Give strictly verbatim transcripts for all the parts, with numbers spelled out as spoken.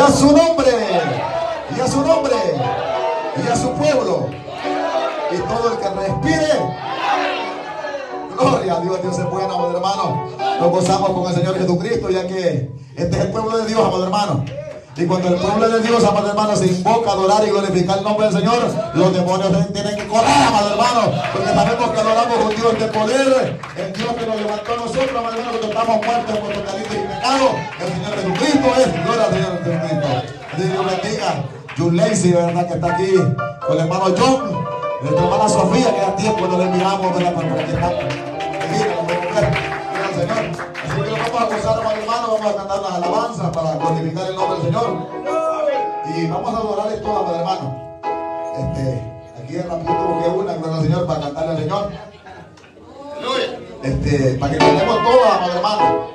a su nombre, y a su nombre, y a su pueblo, y todo el que respire. Gloria a Dios. Dios es bueno, amado hermano. Nos gozamos con el Señor Jesucristo, ya que este es el pueblo de Dios, amado hermano. Y cuando el pueblo de Dios, amado hermano, se invoca a adorar y glorificar el nombre del Señor, los demonios tienen que correr, amado hermano, porque sabemos que adoramos a un Dios de poder, el Dios que nos levantó a nosotros, amado hermano, cuando estamos muertos por los delitos y pecados. El Señor Jesucristo es. Gloria al Señor Jesucristo. Dios bendiga. Jun Lacey, ¿verdad? Que está aquí con el hermano John, nuestra hermana Sofía, que da tiempo no le miramos, ¿verdad? Por aquí estamos. Señor. Así que nos vamos a gozar, hermano, hermano, vamos a cantar las alabanzas para glorificar el nombre del Señor. Y vamos a adorarle todo, amado hermano. Este, aquí en la punta busqué una, gloria al Señor, para cantarle al Señor. Este, para que cantemos todas, amado hermano.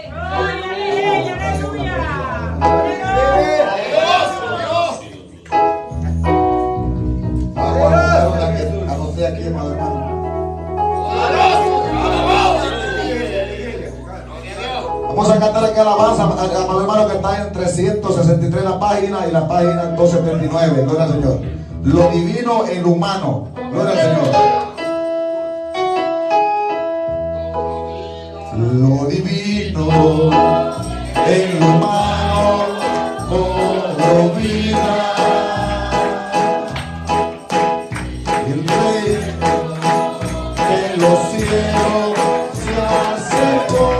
Anoté aquí, amado hermano. Vamos a cantar aquí alabanza, amado hermano, que está en trescientos sesenta y tres la página y la página doscientos setenta y nueve. Gloria al Señor. Lo divino en lo humano. Gloria al Señor. Lo divino en lo humano como vida. El Rey de los cielos se acercó.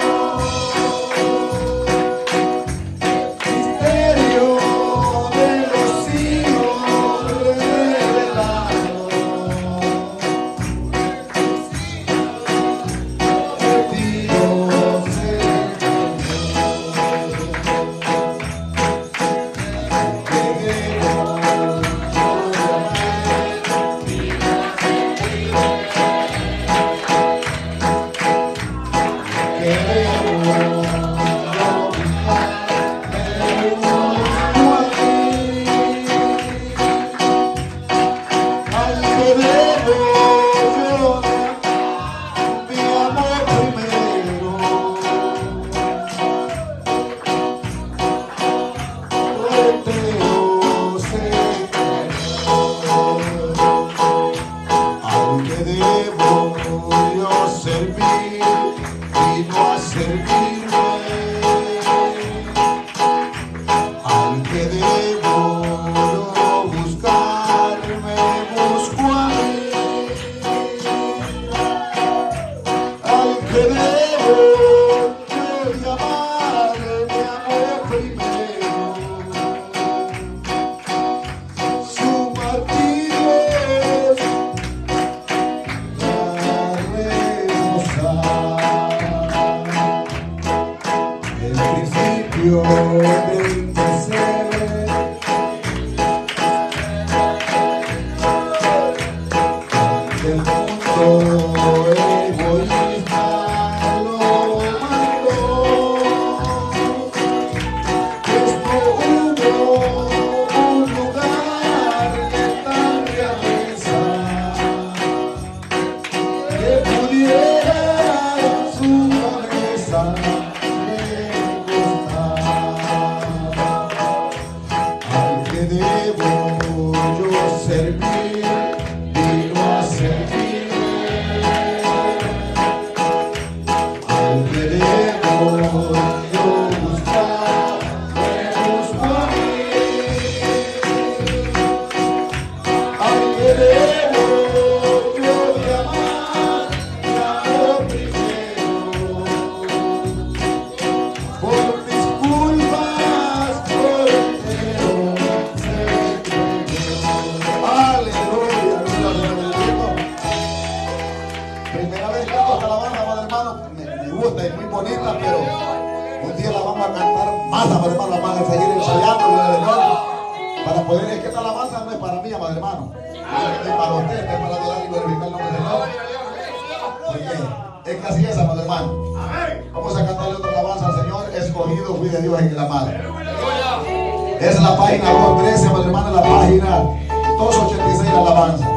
Es la página doscientos trece, amado hermano, la página doscientos ochenta y seis, la alabanza.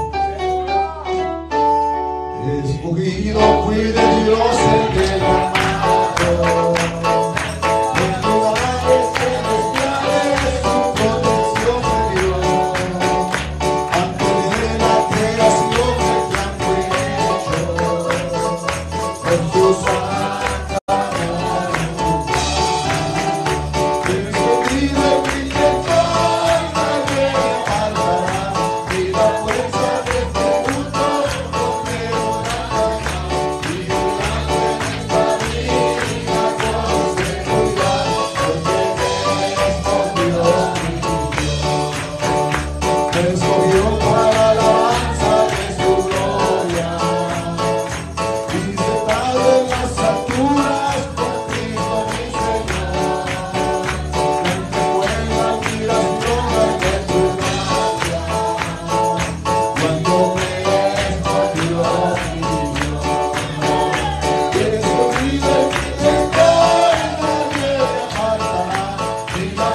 Escogido fui de Dios el que llamado en lugares celestiales.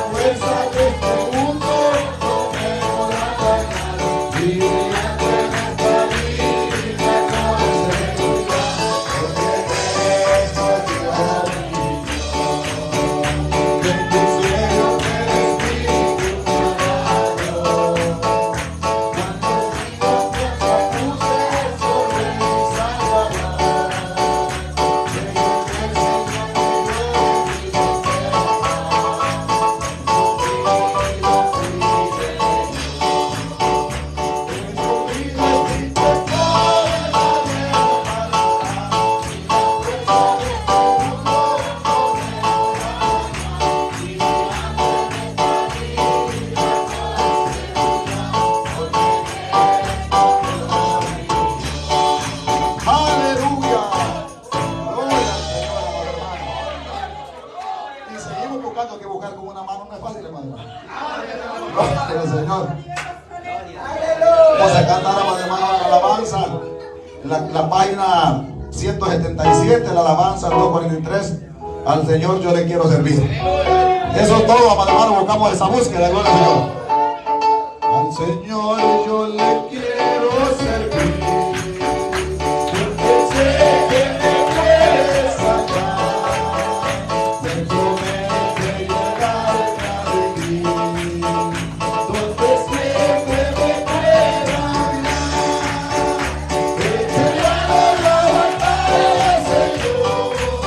Al Señor yo le quiero servir. Eso es todo, amado hermano. Buscamos esa búsqueda. Gloria al Señor. Al Señor yo le quiero servir. Porque sé que me puedes sacar. Me promete llevarme a vivir. Donde siempre me pueda mirar. He peleado la batalla, Señor.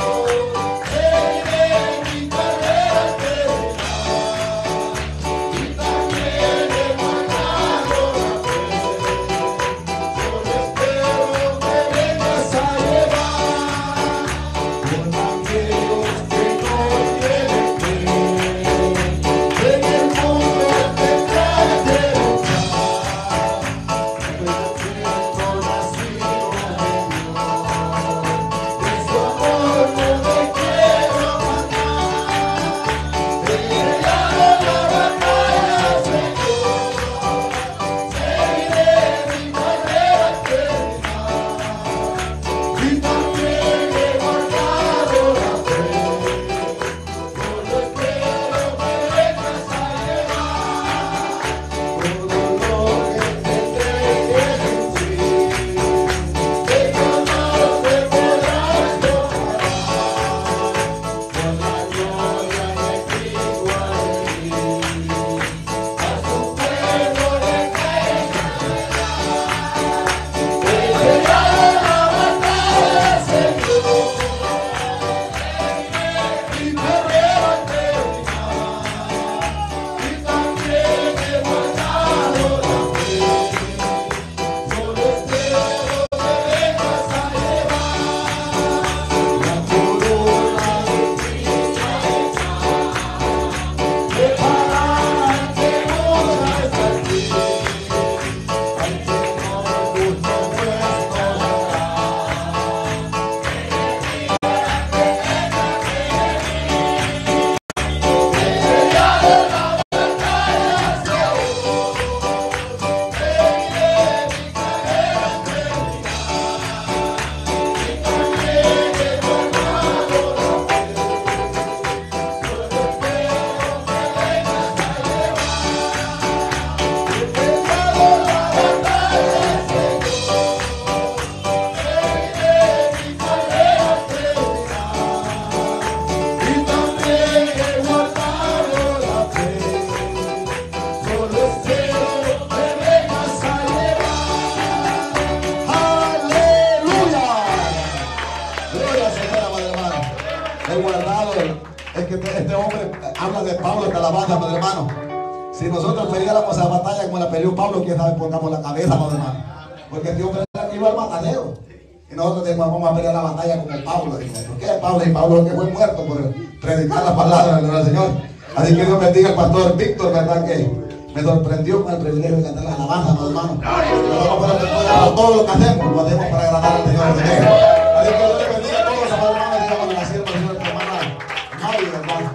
Si nosotros peleáramos a la batalla como la peleó Pablo, quién sabe, pongamos la cabeza, no hermano. Porque este hombre era que iba al matadero. Y nosotros decimos, vamos a pelear la batalla como Pablo. Digo, ¿por qué Pablo? Y Pablo que fue muerto por predicar la palabra del Señor. Así que Dios bendiga al pastor Víctor, ¿verdad? Que me sorprendió con el privilegio de cantar las alabanzas, ¿no, hermano? Nosotros para todo lo que hacemos, lo hacemos para agradar al Señor. Así que Dios les bendiga a todos, amados hermanos, digamos, la sierva de nuestra hermana Mari, hermano.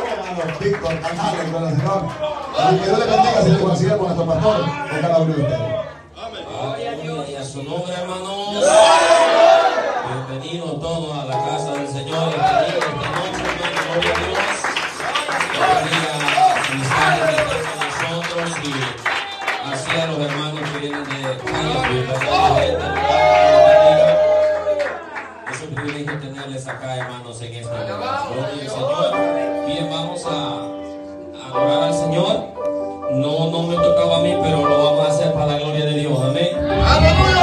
Víctor, canales, con el Señor. Así que Dios les bendiga, Señor, con el siervo, nuestro pastor, con cada uno de ustedes. Gloria a Dios y a su nombre, hermanos. Bienvenidos todos a la casa del Señor. Bienvenidos esta noche, hermano. Gloria a Dios. adorar al Señor. No, no me tocaba a mí, pero lo vamos a hacer para la gloria de Dios. Amén. ¡Aleluya!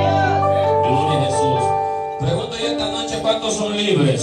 Gloria a Jesús. Pregunto yo esta noche, ¿cuántos son libres?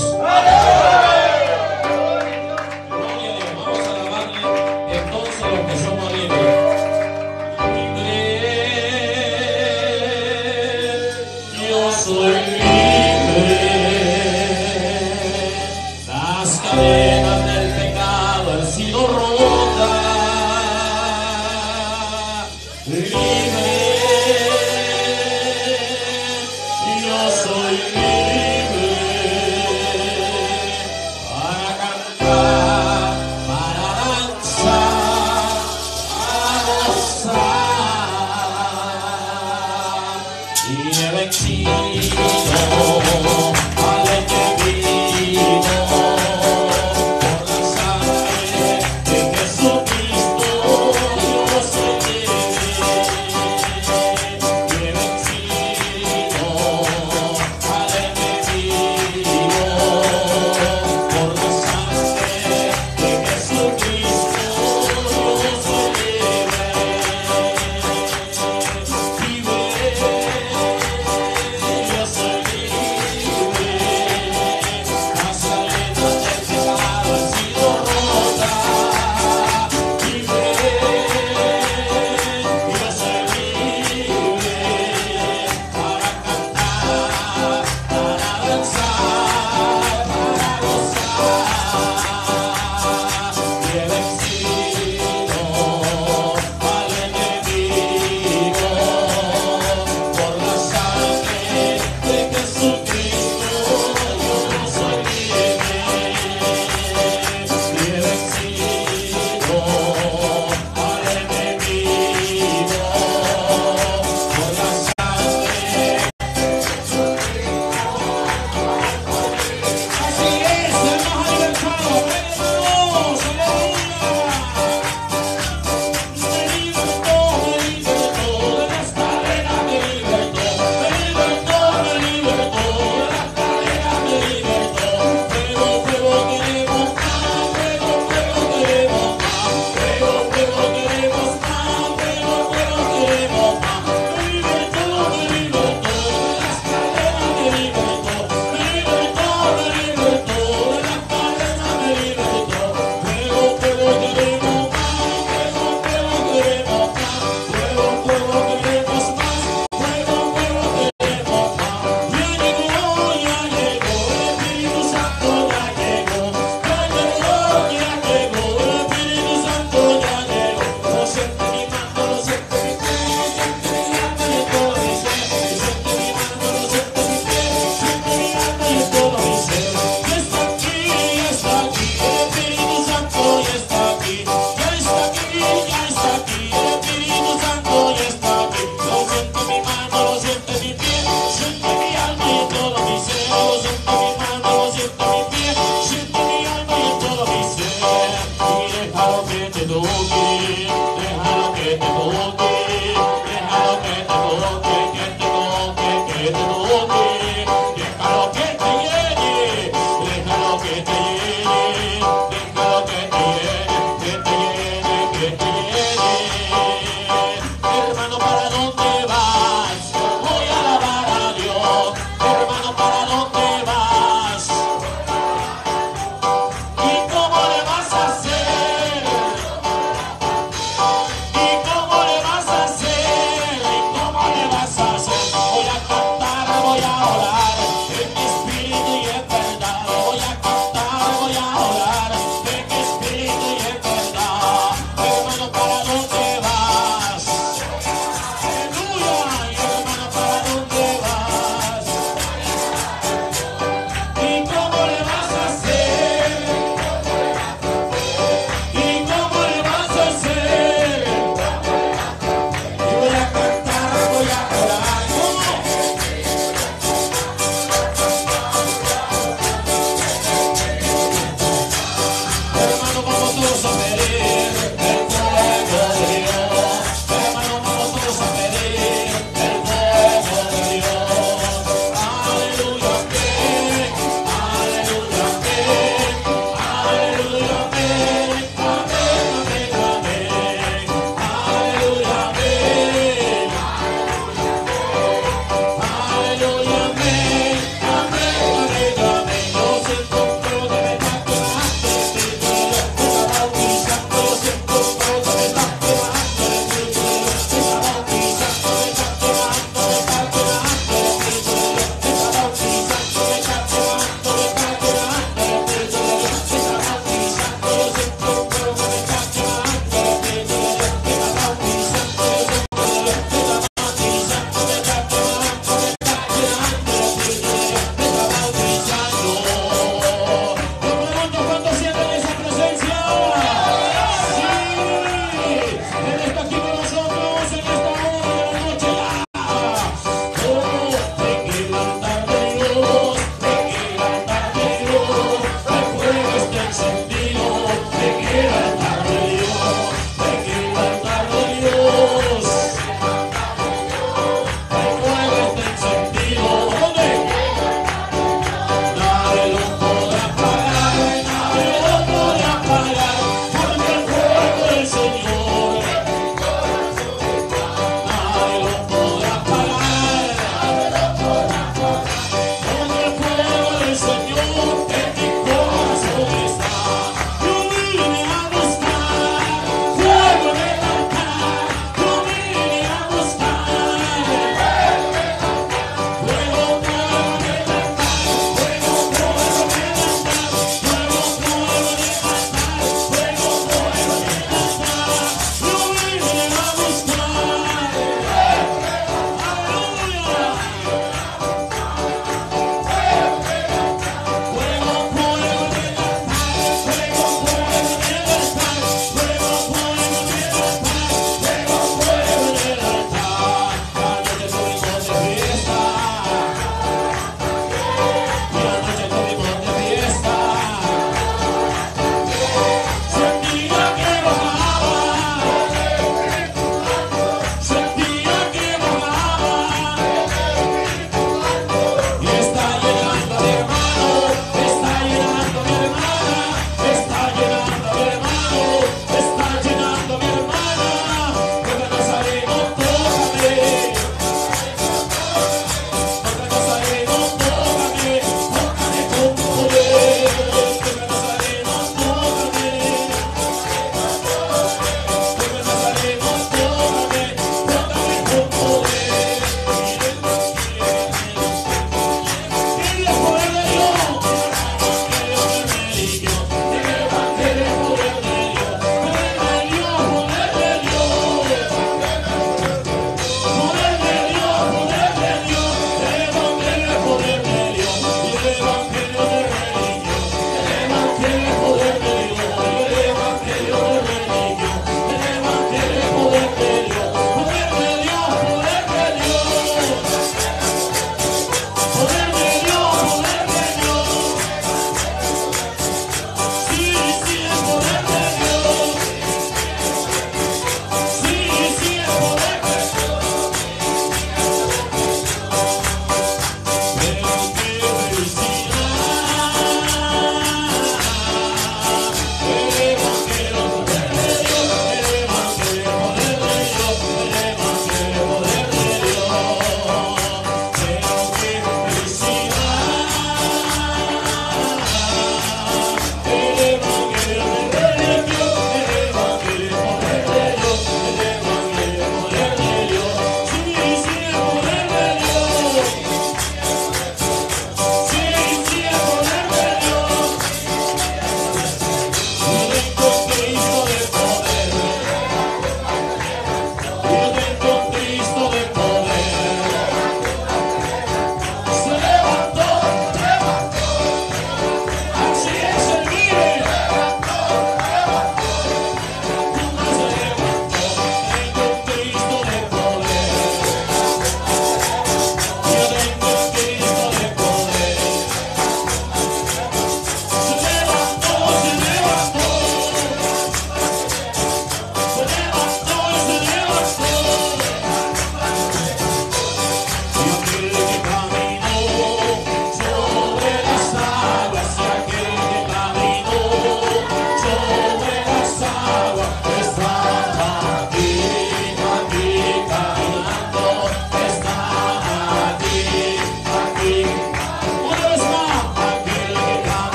¿Y cómo le vas a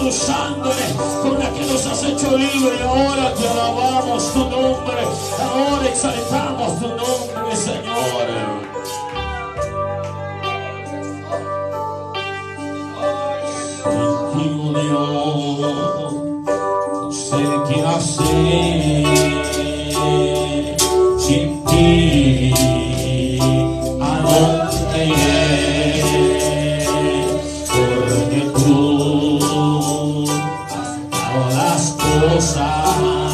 tu sangre con la que nos has hecho libre. Y ahora te alabamos tu nombre, ahora exaltamos tu nombre, Señor. Contigo, Dios, no sé qué hacer sin ti. ¿A dónde iré? Porque tú has dado las cosas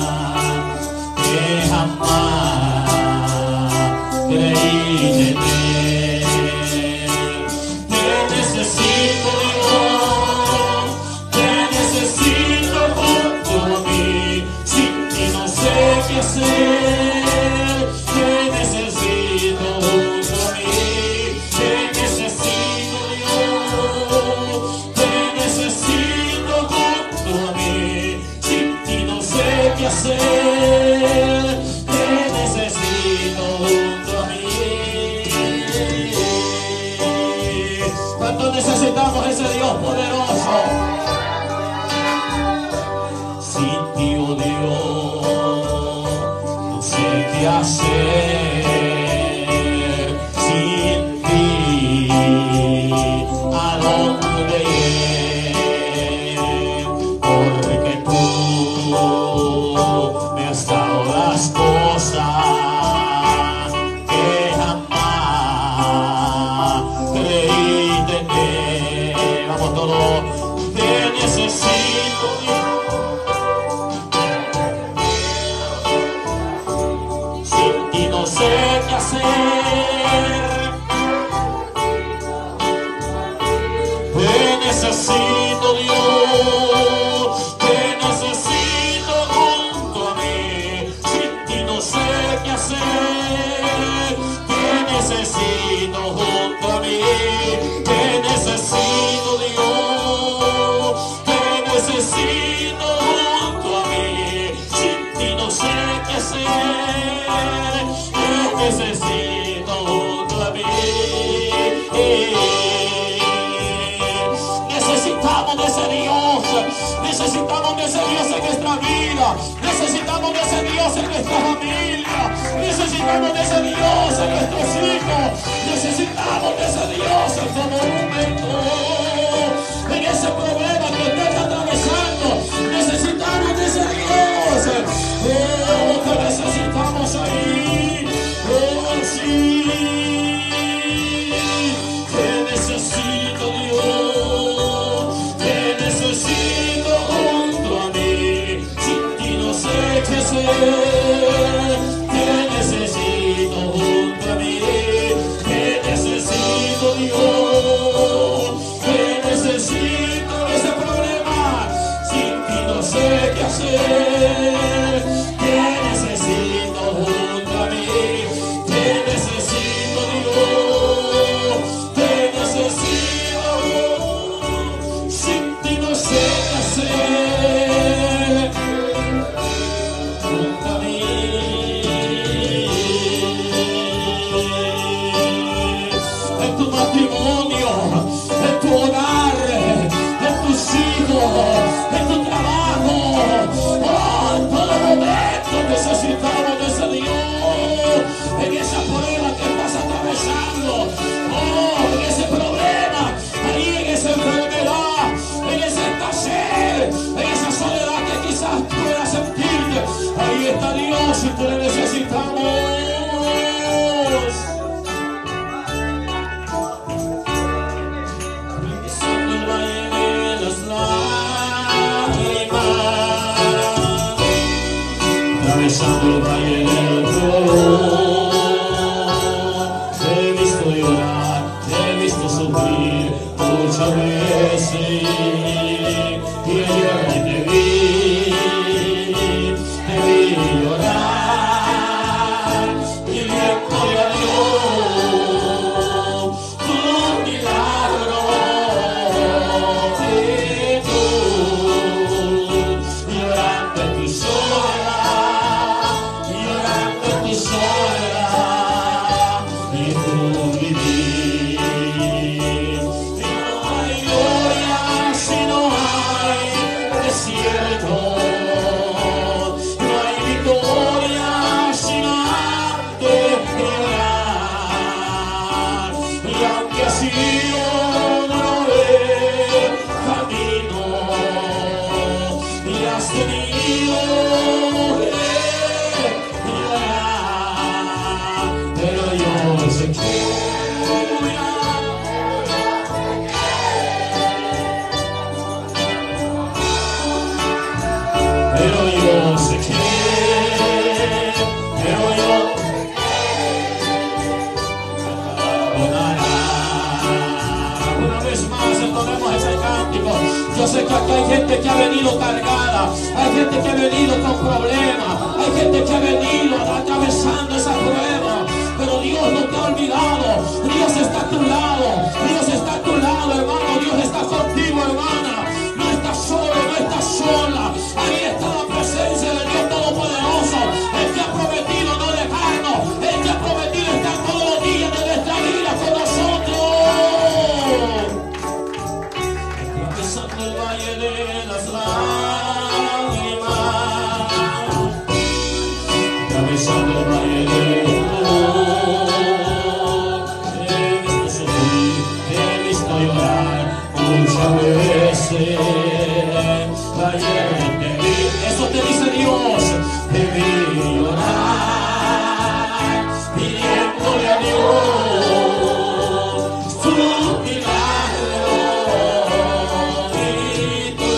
que jamás creí tener. Te necesito, Dios, te necesito junto a mí. Sin ti no sé qué hacer. Te necesito junto a mí. Te necesito, Dios, te necesito junto a mí. Sin ti no sé qué hacer. Te necesito junto a mí. ¿Cuánto necesitamos ese Dios poderoso? Sin ti, oh Dios, no sé qué hacer. Sin ti, ¿a dónde iré? Porque tú me has dado las cosas que jamás creí tener. Vamos todos. Te necesito, Dios. Sin ti no sé qué hacer. Te necesito, Dios, te necesito junto a mí. Sin ti no sé qué hacer. Te necesito junto a mí. Te necesito, Dios, te necesito junto a mí. Sin ti no sé qué hacer. Te necesito junto a mí. Necesitamos de ese Dios, necesitamos de ese Dios en nuestra vida, necesitamos de ese Dios en nuestra familia, necesitamos de ese Dios en nuestros hijos, necesitamos de ese Dios en todo momento, en ese problema que usted está atravesando, necesitamos de ese Dios, oh, que necesitamos ahí, oh sí. Te necesito, Dios, te necesito junto a mí. Sin ti no sé qué hacer. Te necesito junto a mí. Te necesito, Dios, te necesito ese problema. Sin ti no sé qué hacer. Te necesito junto a mí. Te necesito, Dios, te necesito. Sin ti no sé qué hacer. Junto a mí. En tu matrimonio, en tu hogar, en tus hijos, en tu trabajo, oh, en todo momento necesitamos de ese Dios. En esa prueba que estás atravesando, oh, en ese problema, ahí en esa enfermedad, en esa escasez, en esa soledad que quizás puedas sentirte, ahí está Dios y te le necesitamos. Atravesando el valle de las lágrimas, atravesando el valle del dolor. Te he visto llorar, te he visto sufrir muchas veces. Y ayer te vi, te vi llorar, pidiéndole a Dios tu milagro. Y tú, llorando en tu soledad, llorando en tu soledad, y tú vivir. Y no hay gloria si no hay sé que aquí hay gente que ha venido cargada, hay gente que ha venido con problemas, hay gente que ha venido atravesando esa prueba, pero Dios no te ha olvidado. Dios está a tu lado, Dios está a tu lado, hermano. Dios está contigo, hermana. No estás solo, no estás sola. Ahí está la presencia de Dios Todopoderoso, el que ha prometido no dejarnos, el que ha prometido estar todos los días de nuestra vida con nosotros. Atravesando el valle de las lágrimas, atravesando el valle de muchas veces ayer te vi, eso te dice Dios, te vi llorar, pidiéndole a Dios su milagro, y tú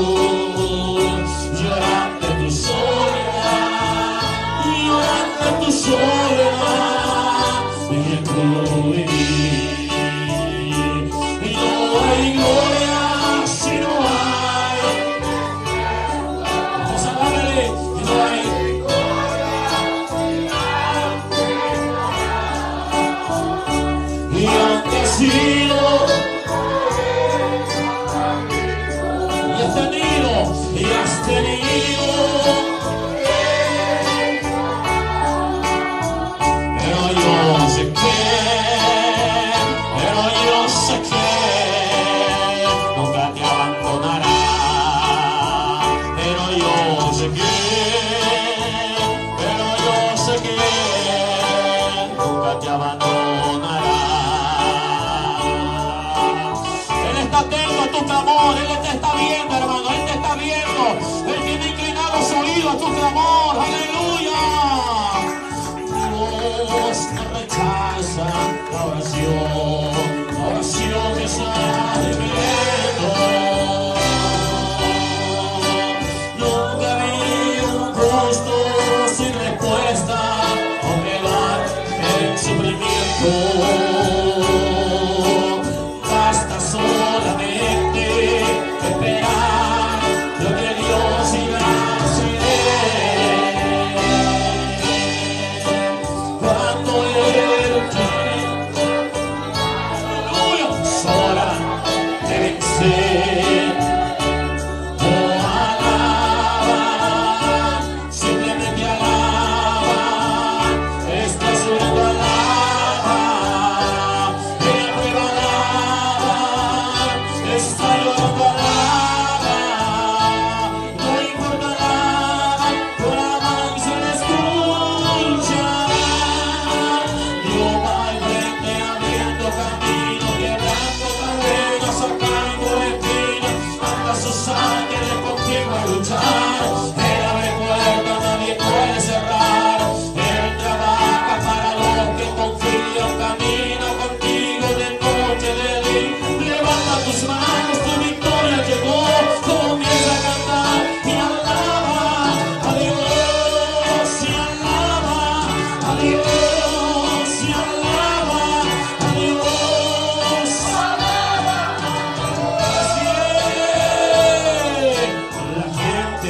llorando tu soledad, llorando tu soledad, y tú gloria si no hay, vamos a darle, no hay, y aunque has sido, y has tenido, y has tenido, pero yo sé que, pero yo sé que nunca te abandonará, pero yo sé que, pero yo sé que nunca te abandonará. Él está atento a tu clamor, Él te está viendo, hermano, Él te está viendo, Él tiene inclinado su oído a tu clamor, aleluya. Dios no rechaza la oración, la oración que está viviendo. Nunca vi un justo sin respuesta o quedar en sufrimiento. Basta solamente esperar lo que Dios irá a hacer. Cuando Él quiere, aleluya, sola de vencer. Oh, alaba, simplemente alaba, está llorando, alaba, en la prueba alaba, está llorando, alaba, no importa, alaba, tu alabanza le escuchará. Dios va al frente abriendo camino, quebrando cadenas, sacando espinas, manda sus ángeles contigo a luchar. Él abre puertas, nadie puede cerrar. Él trabaja para los que confían, camina contigo de noche, de día. Levanta tus manos, tu victoria llegó. Comienza a cantar y alaba a Dios, y alaba a Dios, y alaba a Dios. Así es. La gente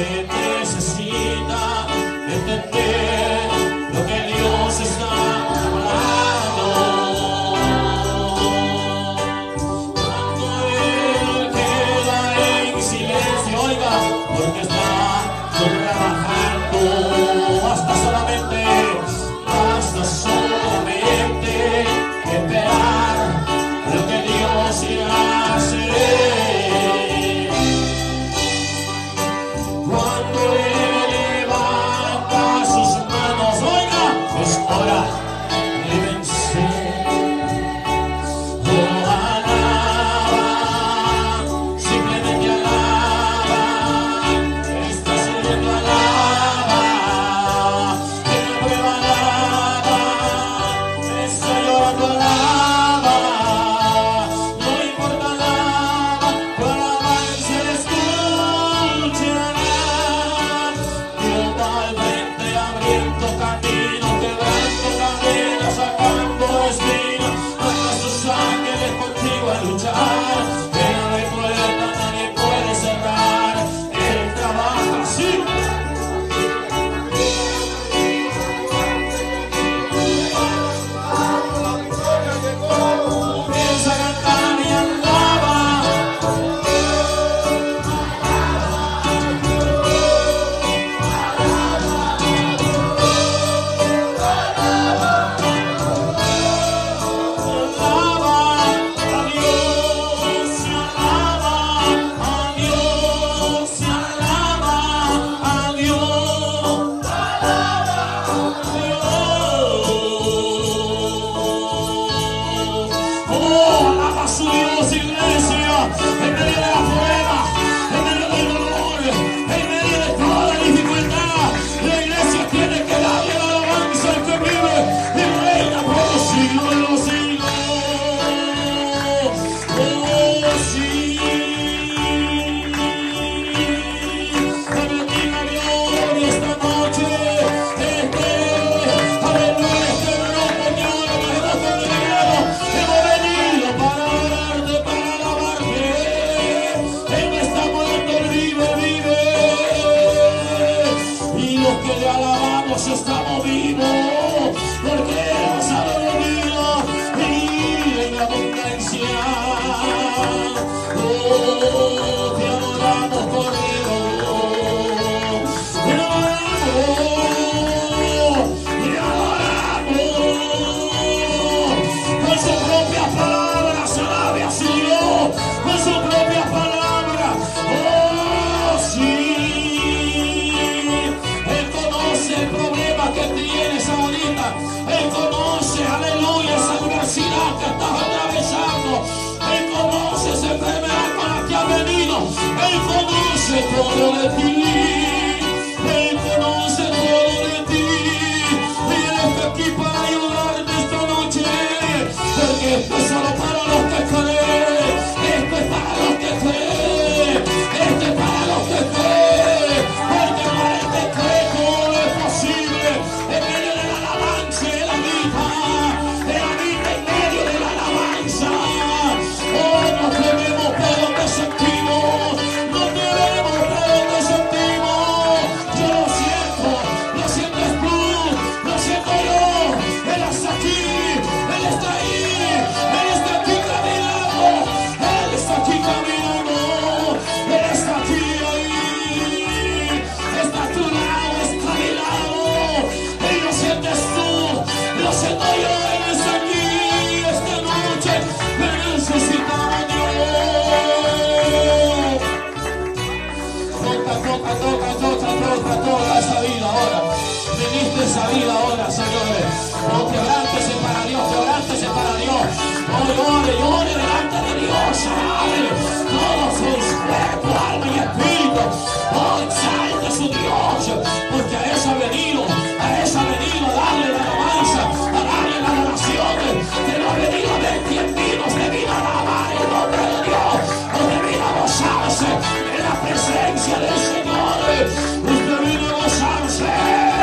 vida ahora, señores. Oh, quebrántese para Dios, quebrántese para Dios. Oh, llore, llore delante de Dios. Alabe todo su cuerpo, alma y espíritu. Oh, exalte a su Dios, porque a eso ha venido, a eso ha venido a darle la alabanza, a darle la adoración. Que no ha venido a ver quién vino, usted vino a alabar el nombre de Dios. Usted vino a gozarse en la presencia del Señor. Usted vino a gozarse.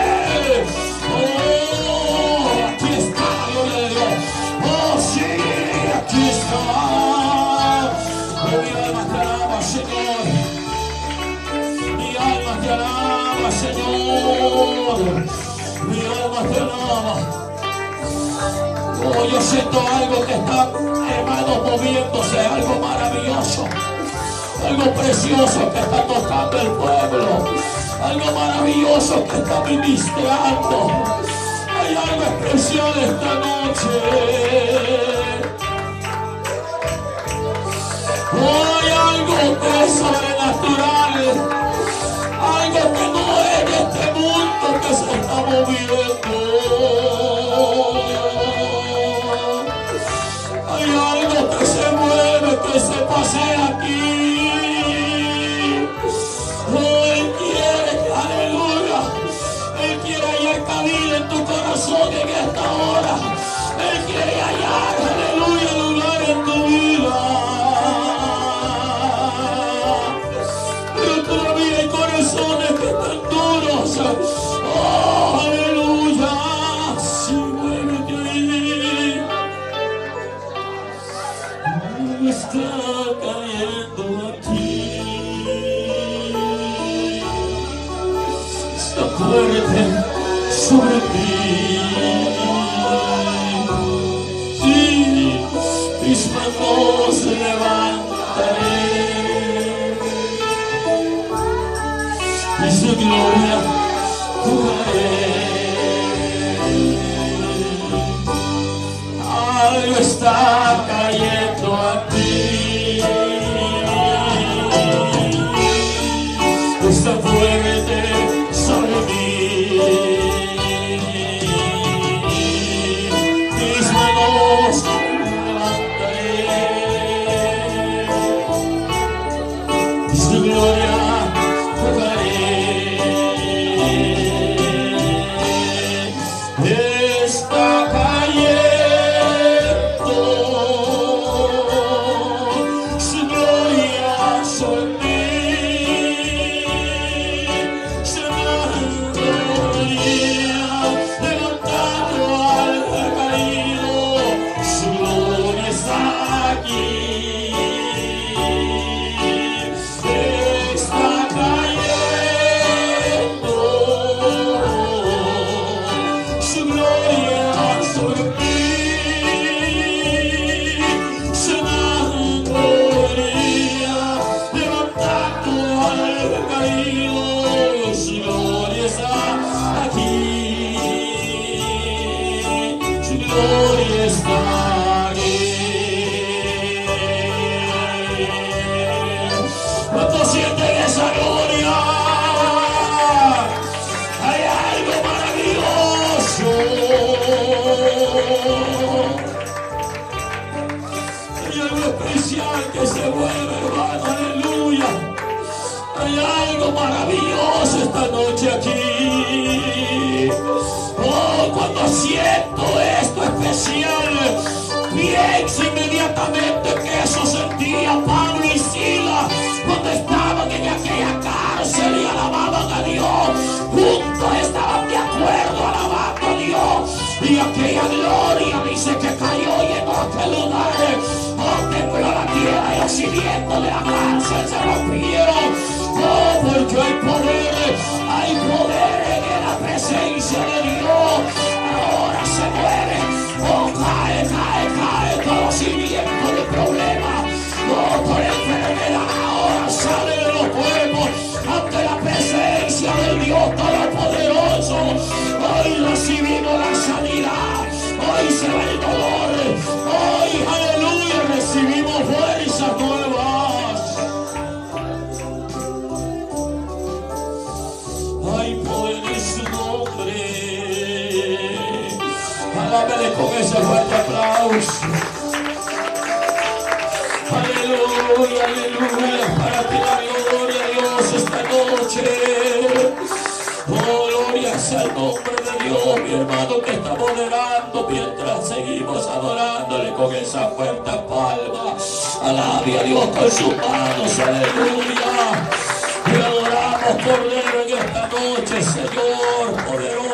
Oh, aquí está la gloria de Dios. Oh, sí, aquí está. Oh, mi alma te alaba, Señor. Mi alma te alaba, Señor. Mi alma te alaba. Oh, yo siento algo que está, hermanos, moviéndose, algo maravilloso, algo precioso que está tocando el pueblo, algo maravilloso que está ministrando. Hay algo especial esta noche. Oh, hay algo que es sobrenatural, algo que no es de este mundo que se está moviendo. Hay algo que se mueve, que se pasea aquí. Oh, Él quiere, aleluya. Él quiere hallar cabida en tu corazón en esta hora. Él quiere hallar, aleluya, lugar en tu vida. Pero todavía hay corazones que están duros. Oh, aleluya. Sí, muévete ahí. Está cayendo aquí. Está fuerte sobre ti. Sí, mis manos levantaré y su gloria jugaré. Algo está cayendo aquí. Está fuerte sobre mí. Mis manos levantaré y su gloria jugaré. Está cayendo su gloria sobre mí. Se levantando al caído, su gloria está aquí. Está cayendo su gloria sobre mí. Cenando gloria, levantando al caído, su gloria está aquí. Su gloria está aquí. ¿Cuántos sienten esa gloria? Hay algo maravilloso. Hay algo especial que se mueve, hermano, aleluya. Hay algo maravilloso esta noche aquí. Oh, cuando siento esto especial, pienso inmediatamente que eso sentía Pablo y Silas cuando estaban en aquella cárcel y alababan a Dios. Juntos estaban de acuerdo alabando a Dios. Y aquella gloria dice que cayó y en aquel lugar. Oh, tembló la tierra y los cimientos de la cárcel se rompieron. Oh, porque hay poder, hay poder en la presencia de Dios. Ahora se muere. Oh, cae, cae, cae todo cimiento de problema. Alábele con ese fuerte aplauso. Aleluya, aleluya. Para ti la gloria a Dios esta noche. Oh, gloria sea el nombre de Dios, mi hermano, que está moderando mientras seguimos adorándole con esa fuerte palma. Alabe a Dios con sus manos, aleluya. Y adoramos, Cordero, en esta noche, Señor, poderoso.